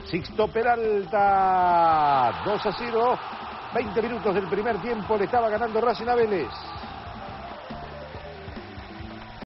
Sixto Peralta, 2-0. 20 minutos del primer tiempo, le estaba ganando Racing a Vélez.